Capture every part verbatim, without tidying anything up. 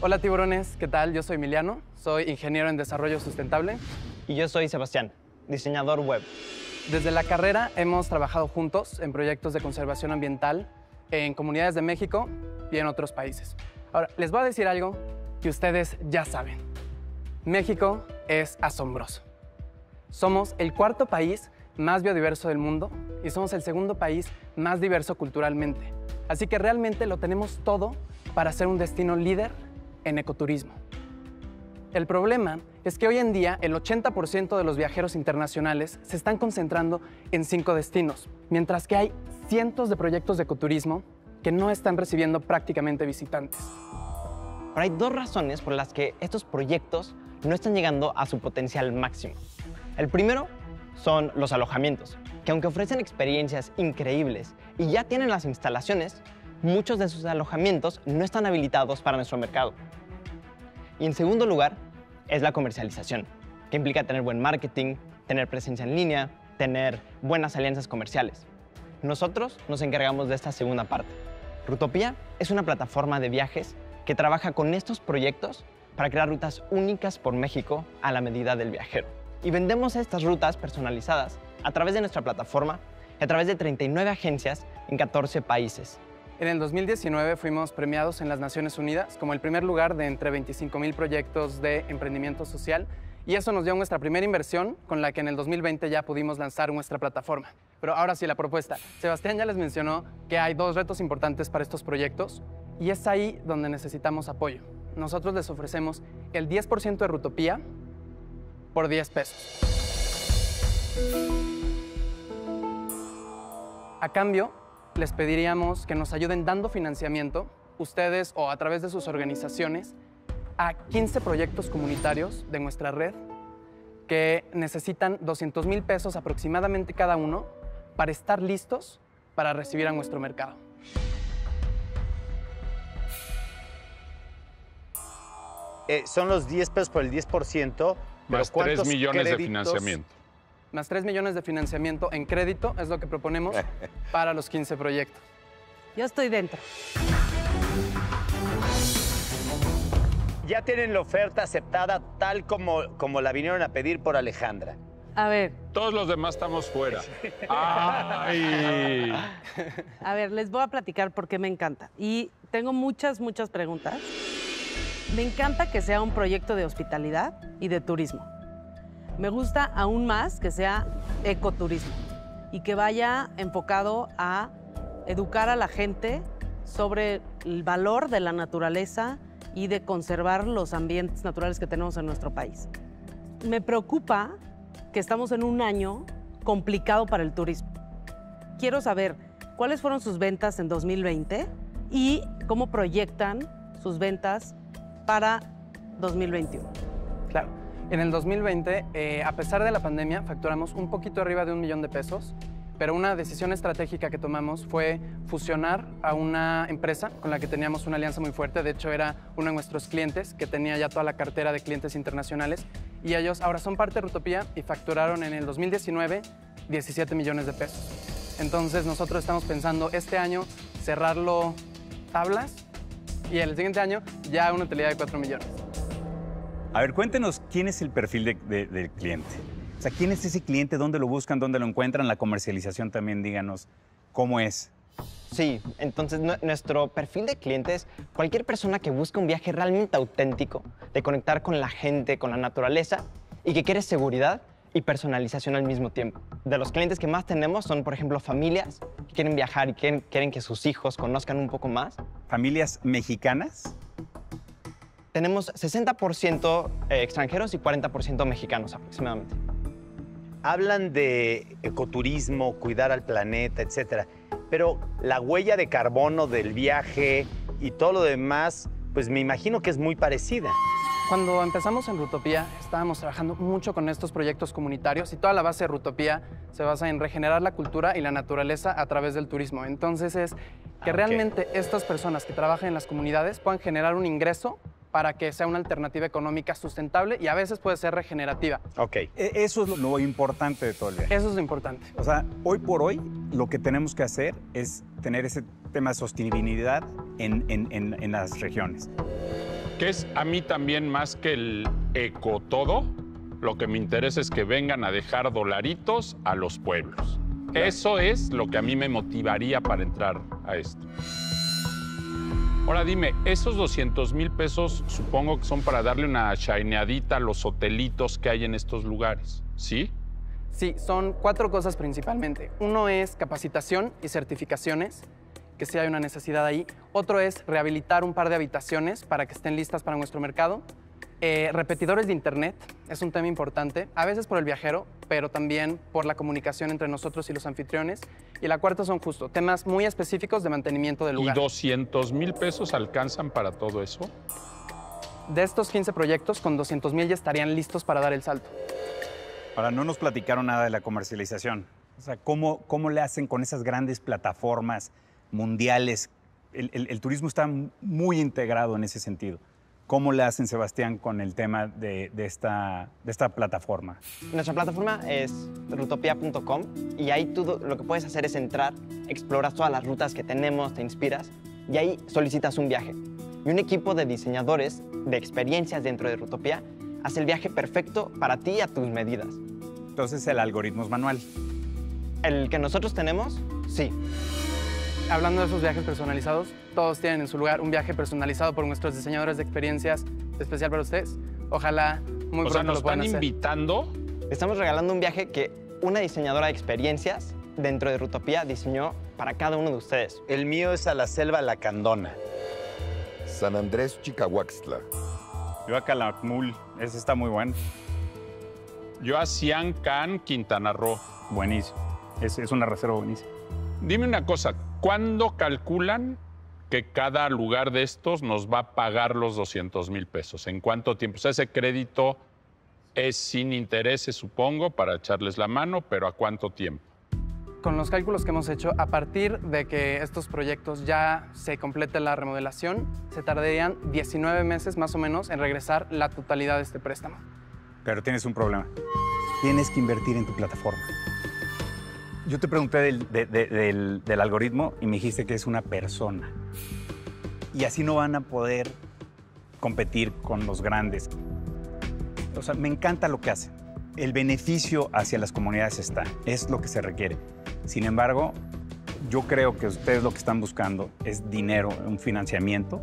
Hola tiburones, ¿qué tal? Yo soy Emiliano, soy ingeniero en desarrollo sustentable. Y yo soy Sebastián, diseñador web. Desde la carrera hemos trabajado juntos en proyectos de conservación ambiental en comunidades de México y en otros países. Ahora, les voy a decir algo que ustedes ya saben. México es asombroso. Somos el cuarto país más biodiverso del mundo y somos el segundo país más diverso culturalmente. Así que realmente lo tenemos todo para ser un destino líder en ecoturismo. El problema es que hoy en día el ochenta por ciento de los viajeros internacionales se están concentrando en cinco destinos, mientras que hay cientos de proyectos de ecoturismo que no están recibiendo prácticamente visitantes. Pero hay dos razones por las que estos proyectos no están llegando a su potencial máximo. El primero son los alojamientos, que aunque ofrecen experiencias increíbles y ya tienen las instalaciones, muchos de sus alojamientos no están habilitados para nuestro mercado. Y en segundo lugar, es la comercialización, que implica tener buen marketing, tener presencia en línea, tener buenas alianzas comerciales. Nosotros nos encargamos de esta segunda parte. Rutopía es una plataforma de viajes que trabaja con estos proyectos para crear rutas únicas por México a la medida del viajero. Y vendemos estas rutas personalizadas a través de nuestra plataforma y a través de treinta y nueve agencias en catorce países. En el dos mil diecinueve fuimos premiados en las Naciones Unidas como el primer lugar de entre veinticinco mil proyectos de emprendimiento social y eso nos dio nuestra primera inversión con la que en el dos mil veinte ya pudimos lanzar nuestra plataforma. Pero ahora sí, la propuesta. Sebastián ya les mencionó que hay dos retos importantes para estos proyectos y es ahí donde necesitamos apoyo. Nosotros les ofrecemos el diez por ciento de Rutopía por diez pesos. A cambio, les pediríamos que nos ayuden dando financiamiento, ustedes o a través de sus organizaciones, a quince proyectos comunitarios de nuestra red que necesitan doscientos mil pesos aproximadamente cada uno para estar listos para recibir a nuestro mercado. Eh, son los diez pesos por el diez por ciento. Más tres millones de financiamiento. Más tres millones de financiamiento en crédito es lo que proponemos para los quince proyectos. Yo estoy dentro. Ya tienen la oferta aceptada tal como, como la vinieron a pedir por Alejandra. A ver, Todos los demás estamos fuera. ¡Ay! a ver, les voy a platicar por qué me encanta. Y tengo muchas, muchas preguntas. Me encanta que sea un proyecto de hospitalidad y de turismo. Me gusta aún más que sea ecoturismo y que vaya enfocado a educar a la gente sobre el valor de la naturaleza y de conservar los ambientes naturales que tenemos en nuestro país. Me preocupa que estamos en un año complicado para el turismo. Quiero saber cuáles fueron sus ventas en dos mil veinte y cómo proyectan sus ventas para dos mil veintiuno. Claro. En el dos mil veinte, eh, a pesar de la pandemia, facturamos un poquito arriba de un millón de pesos, pero una decisión estratégica que tomamos fue fusionar a una empresa con la que teníamos una alianza muy fuerte. De hecho, era uno de nuestros clientes que tenía ya toda la cartera de clientes internacionales y ellos ahora son parte de Rutopía y facturaron en el dos mil diecinueve diecisiete millones de pesos. Entonces, nosotros estamos pensando este año cerrarlo tablas y el siguiente año ya una utilidad de cuatro millones. A ver, cuéntenos quién es el perfil de, de, del cliente. O sea, ¿quién es ese cliente? ¿Dónde lo buscan? ¿Dónde lo encuentran? La comercialización también, díganos, ¿cómo es? Sí, entonces nu- nuestro perfil de clientes, cualquier persona que busca un viaje realmente auténtico, de conectar con la gente, con la naturaleza y que quiere seguridad y personalización al mismo tiempo. De los clientes que más tenemos son, por ejemplo, familias que quieren viajar y quieren, quieren que sus hijos conozcan un poco más. ¿Familias mexicanas? Tenemos sesenta por ciento eh, extranjeros y cuarenta por ciento mexicanos aproximadamente. Hablan de ecoturismo, cuidar al planeta, etcétera. Pero la huella de carbono del viaje y todo lo demás, pues me imagino que es muy parecida. Cuando empezamos en Rutopía, estábamos trabajando mucho con estos proyectos comunitarios y toda la base de Rutopía se basa en regenerar la cultura y la naturaleza a través del turismo. Entonces es que Ah, ok. realmente estas personas que trabajan en las comunidades puedan generar un ingreso para que sea una alternativa económica sustentable y a veces puede ser regenerativa. Ok. E- Eso es lo- lo importante de todo el viaje. Eso es lo importante. O sea, hoy por hoy lo que tenemos que hacer es tener ese tema de sostenibilidad en, en, en, en las regiones. Que es a mí también más que el eco todo, lo que me interesa es que vengan a dejar dolaritos a los pueblos. Claro. Eso es lo que a mí me motivaría para entrar a esto. Ahora dime, esos doscientos mil pesos supongo que son para darle una shineadita a los hotelitos que hay en estos lugares, ¿sí? Sí, son cuatro cosas principalmente. Uno es capacitación y certificaciones, que sí hay una necesidad ahí. Otro es rehabilitar un par de habitaciones para que estén listas para nuestro mercado. Eh, repetidores de internet es un tema importante, a veces por el viajero, pero también por la comunicación entre nosotros y los anfitriones. Y la cuarta son justo temas muy específicos de mantenimiento del lugar. ¿Y doscientos mil pesos alcanzan para todo eso? De estos quince proyectos, con doscientos mil ya estarían listos para dar el salto. Ahora, no nos platicaron nada de la comercialización. O sea, ¿cómo, cómo le hacen con esas grandes plataformas mundiales? El, el, el turismo está muy integrado en ese sentido. ¿Cómo le hacen, Sebastián, con el tema de, de, esta, de esta plataforma? Nuestra plataforma es rutopia punto com y ahí tú lo que puedes hacer es entrar, exploras todas las rutas que tenemos, te inspiras y ahí solicitas un viaje. Y un equipo de diseñadores de experiencias dentro de Rutopia hace el viaje perfecto para ti y a tus medidas. Entonces, el algoritmo es manual. El que nosotros tenemos, sí. Hablando de esos viajes personalizados, todos tienen en su lugar un viaje personalizado por nuestros diseñadores de experiencias especial para ustedes. Ojalá muy o pronto sea, ¿nos lo puedan están hacer. invitando? Estamos regalando un viaje que una diseñadora de experiencias dentro de Rutopia diseñó para cada uno de ustedes. El mío es a la selva Lacandona. San Andrés, Chicahuaxtla. Yo a Calakmul, ese está muy bueno. Yo a Siancán, Quintana Roo. Buenísimo. Es, es una reserva buenísima. Dime una cosa, ¿cuándo calculan que cada lugar de estos nos va a pagar los doscientos mil pesos? ¿En cuánto tiempo? O sea, ese crédito es sin intereses, supongo, para echarles la mano, pero ¿a cuánto tiempo? Con los cálculos que hemos hecho, a partir de que estos proyectos ya se complete la remodelación, se tardarían diecinueve meses más o menos en regresar la totalidad de este préstamo. Pero tienes un problema. Tienes que invertir en tu plataforma. Yo te pregunté del, de, de, del, del algoritmo y me dijiste que es una persona. Y así no van a poder competir con los grandes. O sea, me encanta lo que hacen. El beneficio hacia las comunidades está, es lo que se requiere. Sin embargo, yo creo que ustedes lo que están buscando es dinero, un financiamiento.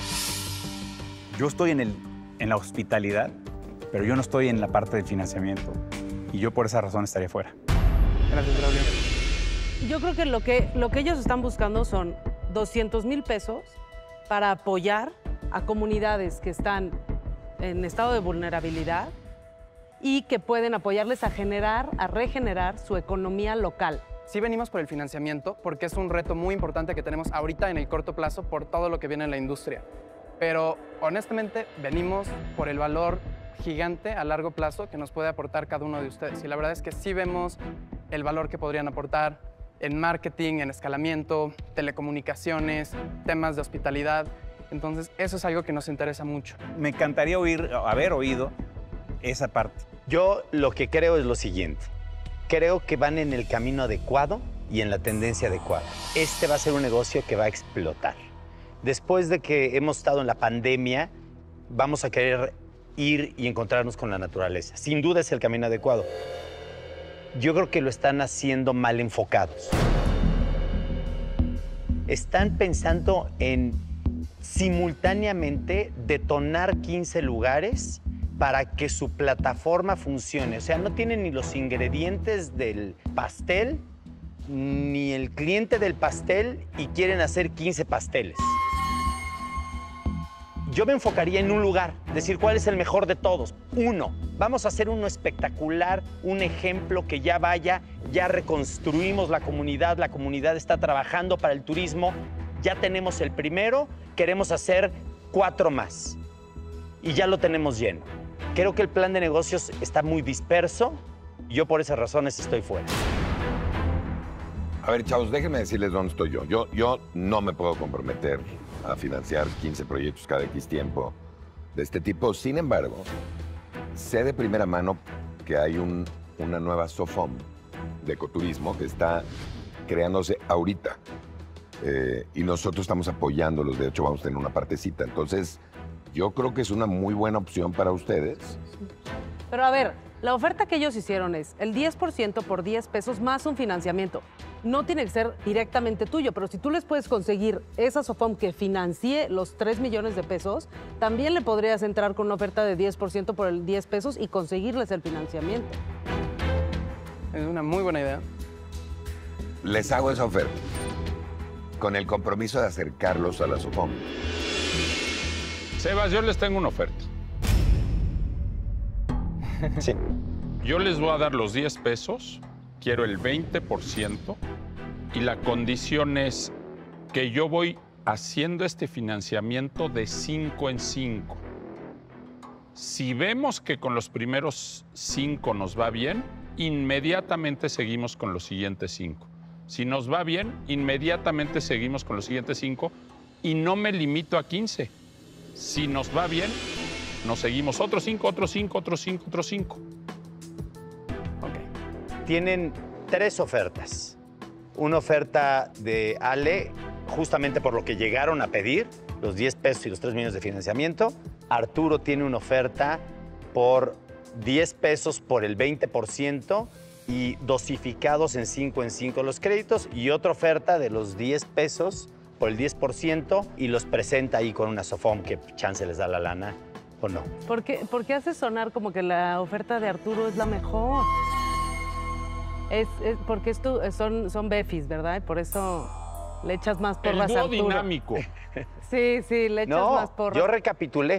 Yo estoy en, el, en la hospitalidad, pero yo no estoy en la parte del financiamiento. Y yo por esa razón estaría fuera. Gracias, Braulio. Yo creo que lo que, lo que ellos están buscando son doscientos mil pesos para apoyar a comunidades que están en estado de vulnerabilidad y que pueden apoyarles a generar, a regenerar su economía local. Sí venimos por el financiamiento porque es un reto muy importante que tenemos ahorita en el corto plazo por todo lo que viene en la industria. Pero honestamente venimos por el valor gigante a largo plazo que nos puede aportar cada uno de ustedes. Y la verdad es que sí vemos el valor que podrían aportar en marketing, en escalamiento, telecomunicaciones, temas de hospitalidad. Entonces, eso es algo que nos interesa mucho. Me encantaría oír, haber oído esa parte. Yo lo que creo es lo siguiente. Creo que van en el camino adecuado y en la tendencia adecuada. Este va a ser un negocio que va a explotar. Después de que hemos estado en la pandemia, vamos a querer ir y encontrarnos con la naturaleza. Sin duda es el camino adecuado. Yo creo que lo están haciendo mal enfocados. Están pensando en simultáneamente detonar quince lugares para que su plataforma funcione. O sea, no tienen ni los ingredientes del pastel, ni el cliente del pastel y quieren hacer quince pasteles. Yo me enfocaría en un lugar, decir cuál es el mejor de todos. Uno, vamos a hacer uno espectacular, un ejemplo que ya vaya, ya reconstruimos la comunidad, la comunidad está trabajando para el turismo, ya tenemos el primero, queremos hacer cuatro más y ya lo tenemos lleno. Creo que el plan de negocios está muy disperso, yo por esas razones estoy fuera. A ver, chavos, déjenme decirles dónde estoy yo. Yo, yo no me puedo comprometer a financiar quince proyectos cada X tiempo de este tipo. Sin embargo, sé de primera mano que hay un, una nueva SOFOM de ecoturismo que está creándose ahorita. eh, y nosotros estamos apoyándolos, de hecho vamos a tener una partecita. Entonces, yo creo que es una muy buena opción para ustedes. Pero a ver, la oferta que ellos hicieron es el diez por ciento por diez pesos más un financiamiento. No tiene que ser directamente tuyo, pero si tú les puedes conseguir esa SOFOM que financie los tres millones de pesos, también le podrías entrar con una oferta de diez por ciento por el diez pesos y conseguirles el financiamiento. Es una muy buena idea. Les hago esa oferta con el compromiso de acercarlos a la SOFOM. Sebas, yo les tengo una oferta. Sí. Yo les voy a dar los diez pesos, quiero el veinte por ciento y la condición es que yo voy haciendo este financiamiento de cinco en cinco. Si vemos que con los primeros cinco nos va bien, inmediatamente seguimos con los siguientes cinco. Si nos va bien, inmediatamente seguimos con los siguientes cinco y no me limito a quince. Si nos va bien, nos seguimos otros cinco, otros cinco, otros cinco, otros cinco. Ok. Tienen tres ofertas. Una oferta de Ale, justamente por lo que llegaron a pedir, los diez pesos y los tres millones de financiamiento. Arturo tiene una oferta por diez pesos por el veinte por ciento y dosificados en cinco en cinco los créditos. Y otra oferta de los diez pesos por el diez por ciento y los presenta ahí con una SOFOM que chance les da la lana o no. ¿Por qué, por qué hace sonar como que la oferta de Arturo es la mejor? Es, es porque esto son, son befis, ¿verdad? Y por eso le echas más porras El a dúo Arturo. dinámico. Sí, sí, le echas No, más porras. yo recapitulé.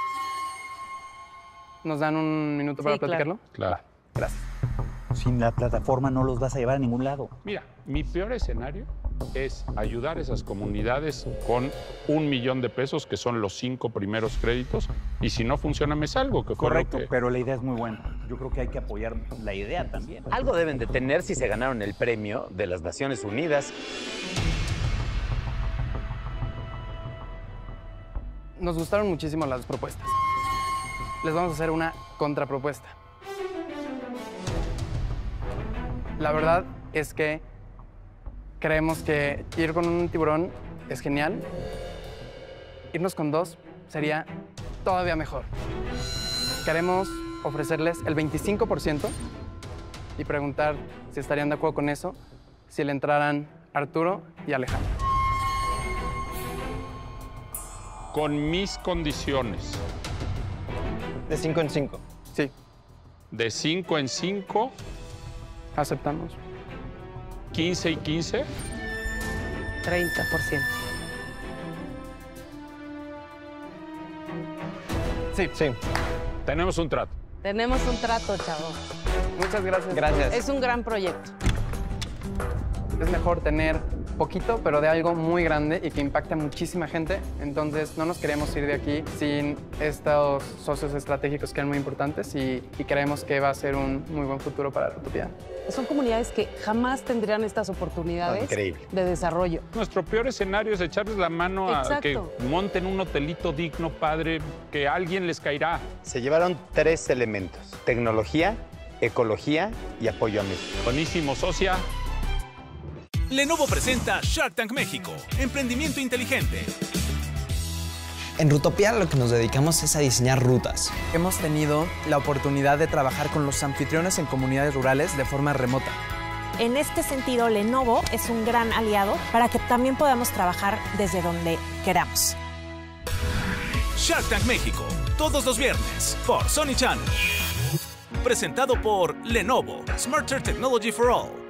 ¿Nos dan un minuto para Sí, claro. platicarlo? Claro. Gracias. Sin la plataforma no los vas a llevar a ningún lado. Mira, mi peor escenario es ayudar a esas comunidades con un millón de pesos, que son los cinco primeros créditos, y si no funciona me salgo. Que fue lo Correcto, que- pero la idea es muy buena. Yo creo que hay que apoyar la idea también. Algo deben de tener si se ganaron el premio de las Naciones Unidas. Nos gustaron muchísimo las propuestas. Les vamos a hacer una contrapropuesta. La verdad es que creemos que ir con un tiburón es genial. Irnos con dos sería todavía mejor. Queremos ofrecerles el veinticinco por ciento y preguntar si estarían de acuerdo con eso, si le entraran Arturo y Alejandro. Con mis condiciones De cinco en cinco. Sí, de cinco en cinco, aceptamos. quince y quince, treinta por ciento. Sí, Sí. tenemos un trato. Tenemos un trato, chavo. muchas gracias. Gracias. Es un gran proyecto. Es mejor tener poquito, pero de algo muy grande y que impacte a muchísima gente. Entonces, no nos queremos ir de aquí sin estos socios estratégicos que son muy importantes y, y creemos que va a ser un muy buen futuro para la Utopía. Son comunidades que jamás tendrían estas oportunidades Increíble. de desarrollo. Nuestro peor escenario es echarles la mano a Exacto. que monten un hotelito digno, padre, que a alguien les caerá. Se llevaron tres elementos: tecnología, ecología y apoyo a México. Buenísimo, socia. Lenovo presenta Shark Tank México, emprendimiento inteligente. En Rutopía lo que nos dedicamos es a diseñar rutas. Hemos tenido la oportunidad de trabajar con los anfitriones en comunidades rurales de forma remota. En este sentido, Lenovo es un gran aliado para que también podamos trabajar desde donde queramos. Shark Tank México, todos los viernes por Sony Channel. Presentado por Lenovo, Smarter Technology for All.